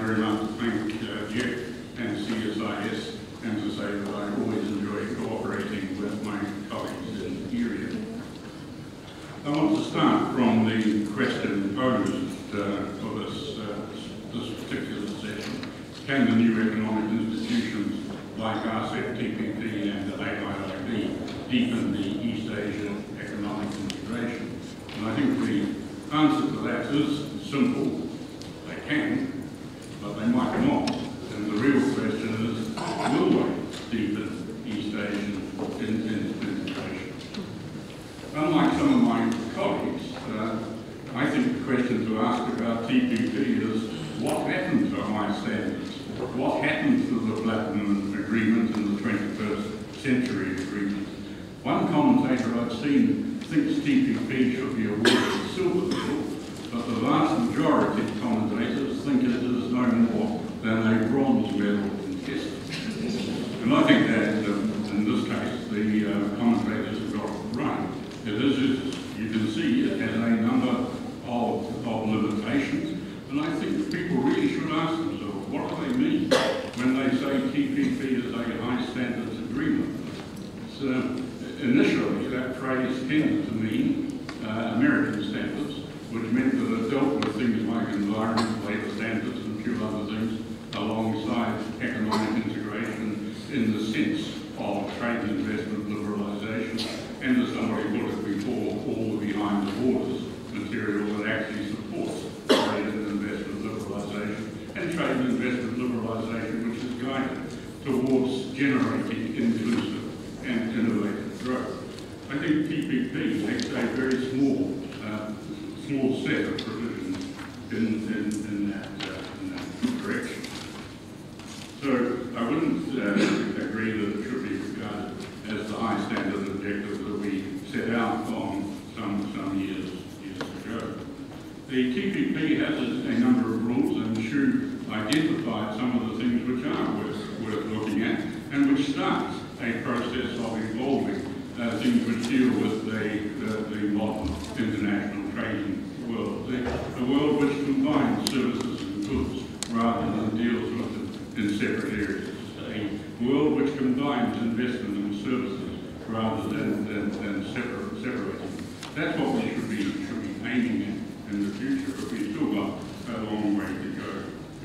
very much to thank Jeff and CSIS and to say that I always enjoy cooperating with my colleagues in the area. I want to start from the question posed for this particular session. Can the new economic institutions like RCEP, TPP and AIIB deepen the East Asia economic integration? And I think the answer to that is simple. They can, but they might not. And the real question is, will they deepen East Asian integration? Unlike some of my colleagues, I think the question to ask about TPP is, what happened to high standards? What happened to the Platinum Agreement and the 21st Century Agreement? One commentator I've seen thinks TPP should be awarded a silver medal, but the vast majority of commentators think it is no more than a bronze medal contested. And I think that, in this case, the commentators have got it right. It is, you can see, it has a number of limitations, and I think people really should ask themselves, what do they mean when they say TPP is a high standards agreement? Initially, that phrase tended to mean American standards, which meant that it dealt with things like environment, labour standards and a few other things alongside economic integration in the sense of trade and investment liberalisation, and as somebody put it before, all the behind the borders material that actually supports trade and investment liberalisation, and trade and investment liberalisation which is guided towards generating inclusive and innovative growth. I think TPP makes a very small set of provisions in that direction. So I wouldn't agree that it should be regarded as the high standard objective that we set out on some years ago. The TPP has a number of rules, and Shu identified some of the things which are worth looking at, and which starts a process of evolving things which deal with the modern international trading world, the world which combines services and goods rather than deals with them in separate areas, a world which combines investment and services rather than separating. That's what we should be aiming at in the future, but we've still got a long way to go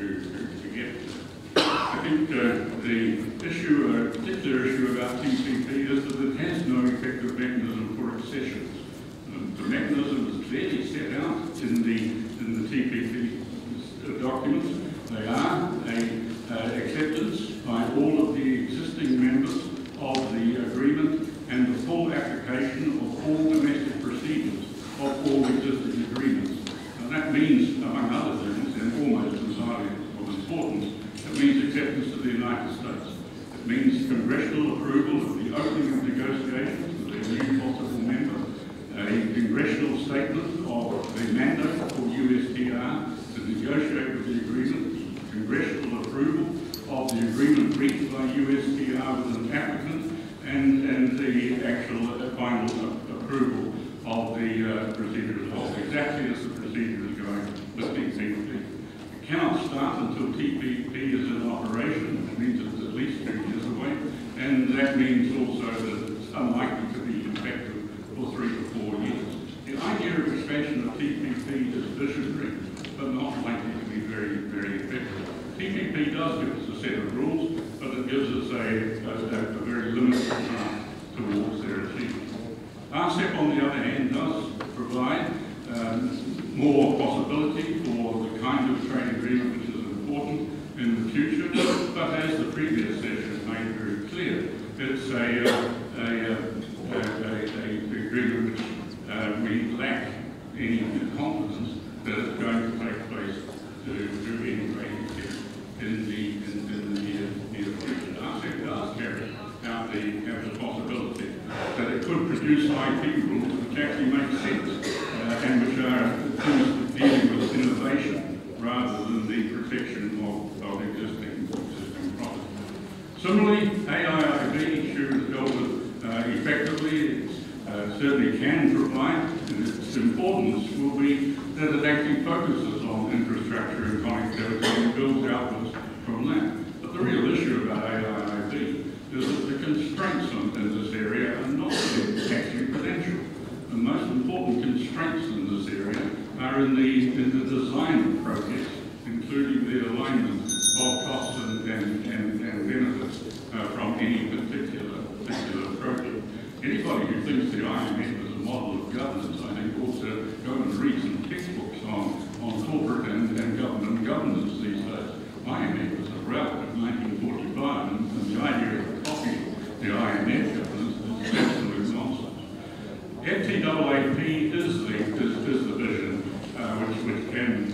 to get to. I think the issue, a particular issue about TPP is that it has no effective mechanism for accessions. The mechanism is clearly set out in the TPP documents. They are acceptance by all of the existing members of the agreement and the full application of all domestic procedures of all existing agreements. Now that means, among other things, and almost entirely of importance, it means acceptance of the United States. It means congressional approval of the opening of negotiations with a new possible member, a congressional statement of the mandate for USTR to negotiate with the agreement, congressional approval of the agreement reached by USTR with an applicant, and the actual final approval of the procedure as whole, exactly as the procedure is going with TPP. It cannot start until TPP is in operation, which means it's at least 2 years away, and that means also that it's unlikely to be effective for 3 to 4 years. The idea of expansion of TPP is visionary, but not likely to be very, very effective. TPP does give us a set of rules, but it gives us a very limited path towards their achievement. RCEP, on the other hand, does provide more possibility for the kind of trade agreement which is important in the future, but as the previous session made very clear, it's an agreement which we lack any confidence that it's going to take place to integrate in the near future. RCEP does carry out the possibility that it could produce IP rules which actually make sense and which are things dealing with innovation rather than the protection of existing property. Similarly, AIIB has dealt with effectively certainly can provide, and its importance will be that it actually focuses on infrastructure and connectivity and builds outwards from that. But the real issue about AIIB is that the constraints in this area are not actually prudential. The most important constraints in this area are in the design of projects, including the alignment of costs and benefits from any particular project. Anybody who thinks the IMF is a model of governance, I think, ought to go and read some textbooks on corporate and government governance these days. IMF was a relic of 1945, and the idea of copying the IMF governance is absolute nonsense. FTAAP is the vision which can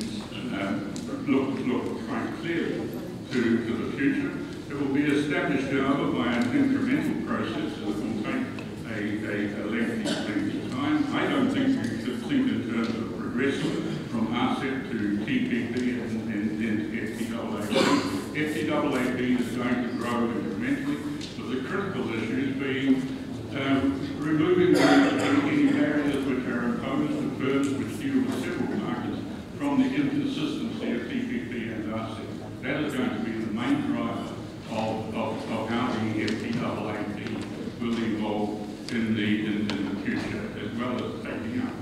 look quite clearly to the future. It will be established, however, by an incremental process that will take a lengthy time. I don't think you should think in terms of progressing from RCEP to TPP and FTAAP. FTAAP is going to grow incrementally, with the critical issues being removing any barriers which are imposed to firms which deal with several markets from the inconsistency of TPP and RCEP. That is going to be the main driver of how the FTAAP will evolve in the future, as well as taking up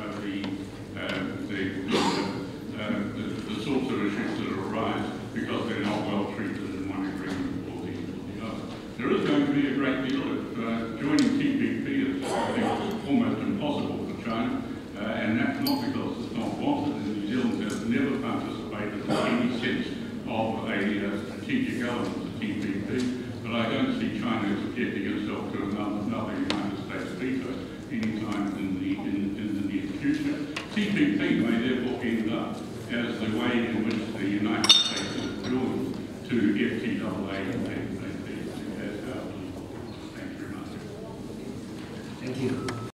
the sorts of issues that arise because they're not well treated in one agreement or the other. There is going to be a great deal of joining TPP is, I think, almost impossible for China, and that's not because it's not wanted. New Zealand has never participated in any sense of a strategic element of TPP, but I don't see China subjecting itself to another United States veto anytime in the near future. TPP may therefore end up as the way in which the United States is joined to FTAAP and AIIB as our. Thank you very much. Thank you.